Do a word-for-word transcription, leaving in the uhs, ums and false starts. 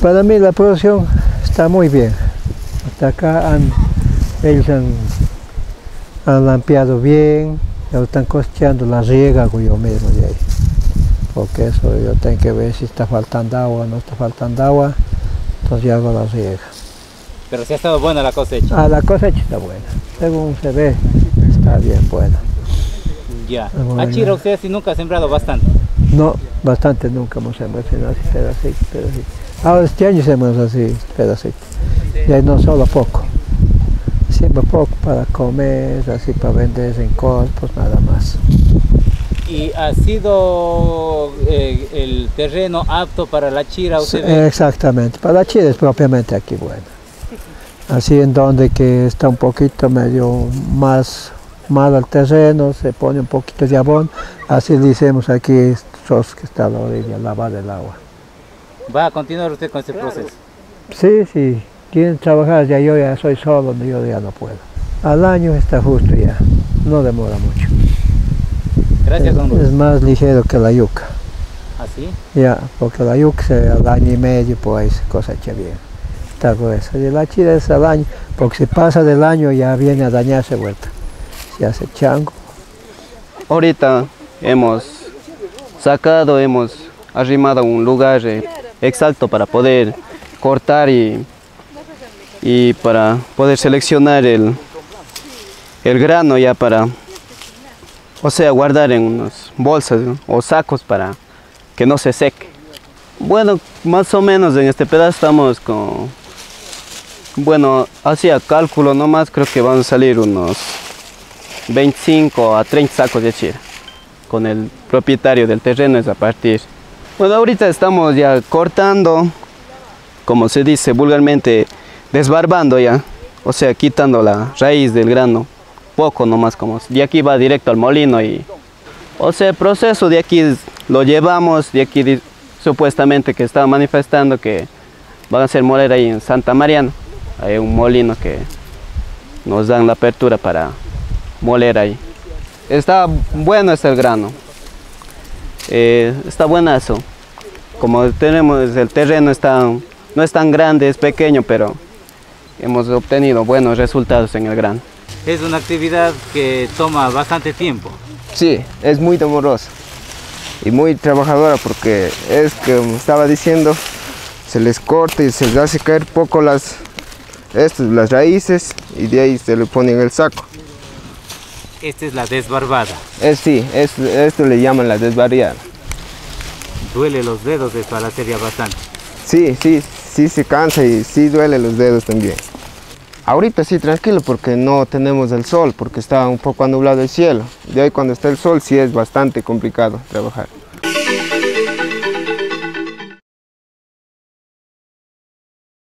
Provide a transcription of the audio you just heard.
para mí la producción está muy bien. Hasta acá han, ellos han, han limpiado bien, ya están cosechando la riega, hago yo mismo de ahí. Porque eso yo tengo que ver si está faltando agua o no está faltando agua, entonces yo hago la riega. Pero si ha estado buena la cosecha. Ah, la cosecha está buena, según se ve, está bien buena. Ya. Achira, usted sí nunca ha sembrado bastante. No, bastante nunca hemos sembrado, sino así pedacito, pedacito. Ahora este año hacemos así, pedacito. Y no solo poco. Siempre poco para comer, así para vender en corpos, nada más. ¿Y ha sido eh, el terreno apto para la chira? ¿Usted Sí, ve? exactamente, para la chira es propiamente aquí bueno. Así en donde que está un poquito medio más malo el terreno, se pone un poquito de abón, así le hicimos aquí estos que está a la orilla, lavar el agua. ¿Va a continuar usted con este proceso? Sí, sí, quieren trabajar, ya yo ya soy solo, yo ya no puedo. Al año está justo ya, no demora mucho. Gracias, don Luis. Es más ligero que la yuca. ¿Así? Ya, porque la yuca se, al año y medio pues se cosecha bien. Está gruesa. Y la chira es al año, porque si pasa del año ya viene a dañarse vuelta. Se hace chango. Ahorita hemos sacado, hemos arrimado un lugar eh, exacto para poder cortar y, y para poder seleccionar el, el grano ya para, o sea, guardar en unas bolsas, ¿no? O sacos para que no se seque. Bueno, más o menos en este pedazo estamos con, bueno, hacía cálculo nomás, creo que van a salir unos veinticinco a treinta sacos de chira. Con el propietario del terreno es a partir. Bueno, ahorita estamos ya cortando, como se dice vulgarmente, desbarbando ya, o sea, quitando la raíz del grano, poco nomás, como de aquí va directo al molino y, o sea, el proceso de aquí lo llevamos, de aquí supuestamente que estaba manifestando que van a hacer moler ahí en Santa Mariana, hay un molino que nos dan la apertura para moler ahí. Está bueno este el grano, eh, está buenazo. Como tenemos el terreno está, no es tan grande, es pequeño, pero hemos obtenido buenos resultados en el grano. Es una actividad que toma bastante tiempo. Sí, es muy demorosa y muy trabajadora porque es que, como estaba diciendo, se les corta y se les hace caer poco las, estas, las raíces y de ahí se le pone en el saco. Esta es la desbarbada. Es, sí, es, esto le llaman la desbarriada. Duele los dedos esto al hacer ya bastante. Sí, sí, sí se cansa y sí duele los dedos también. Ahorita sí tranquilo porque no tenemos el sol, porque está un poco nublado el cielo. De ahí cuando está el sol sí es bastante complicado trabajar.